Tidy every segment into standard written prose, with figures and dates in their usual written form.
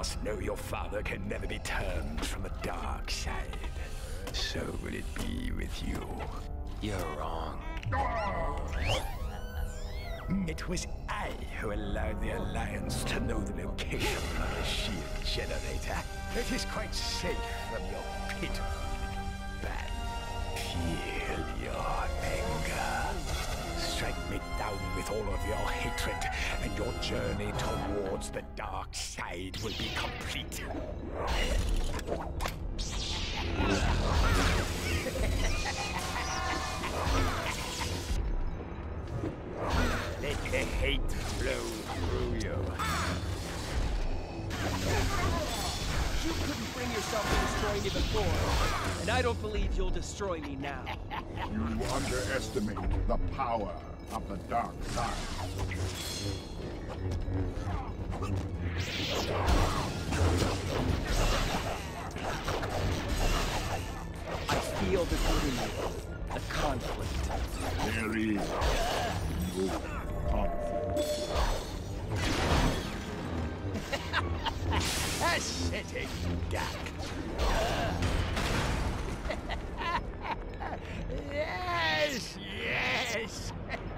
must know your father can never be turned from the dark side. So will it be with you. You're wrong. It was I who allowed the Alliance to know the location of the shield generator. It is quite safe from your pit. But feel your anger. Strike me down with all of your hatred, and your journey towards the dark side will be complete. Let the hate flow through you. You couldn't bring yourself to destroy me before, and I don't believe you'll destroy me now. You underestimate the power of the dark side. I feel the greed, the conflict. There is no conflict. Acidic duck. Yes, yes.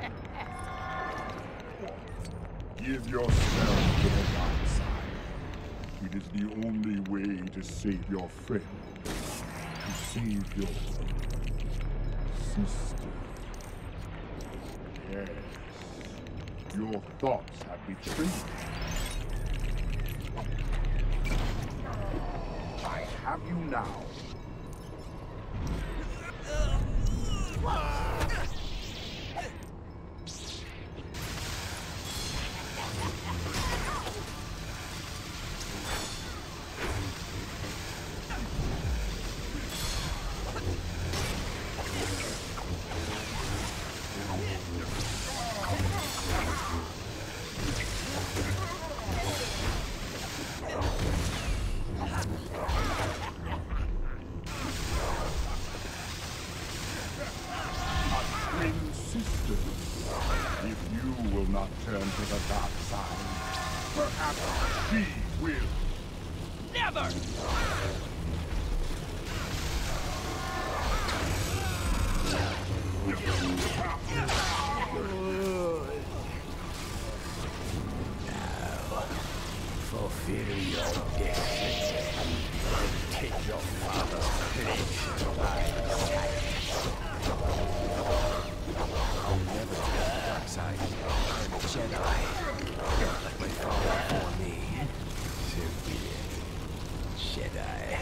Give yourself to the dark side. It is the only way to save your friend. To save your sister. Yes. Your thoughts have betrayed you. I have you now. If you will not turn to the dark side, perhaps she will. Never! Fulfill your destiny and take your father's place in my sight. I'll never take the dark side. I'm a Jedi. Like my father for me. So be it, Jedi.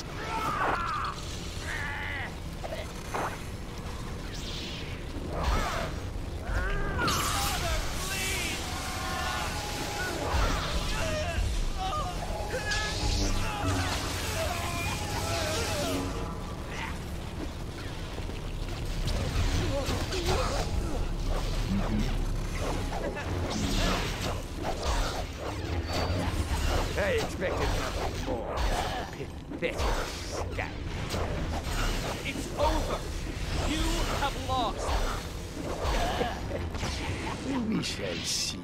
I expected nothing more. Pathetic scum. It's over! You have lost! We shall see.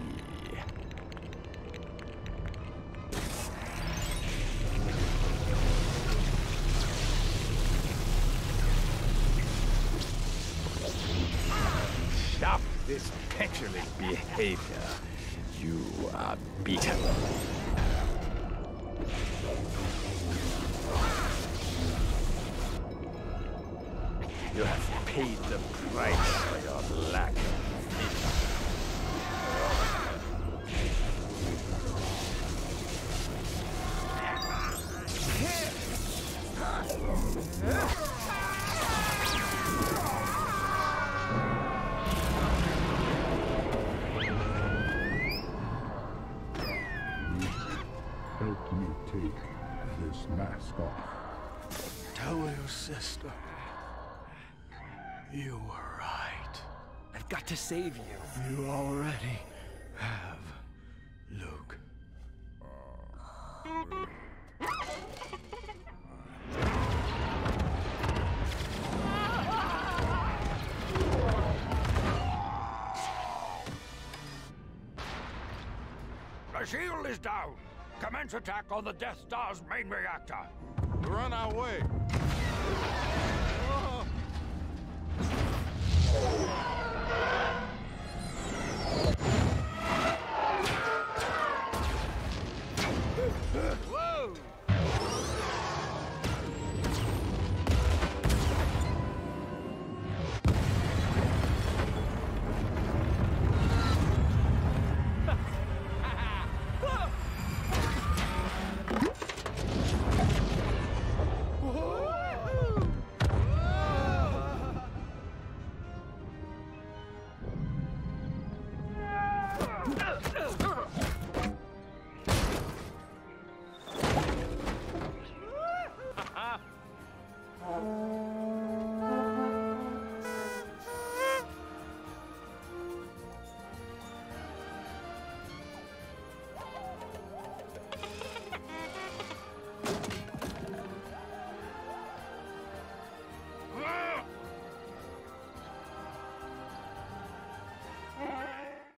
Stop this petulant behavior. You are beaten. You have paid the price for your lack of faith. Help me take this mask off. Tell your sister. You were right. I've got to save you. You already have, Luke. The shield is down. Commence attack on the Death Star's main reactor. We're on our way.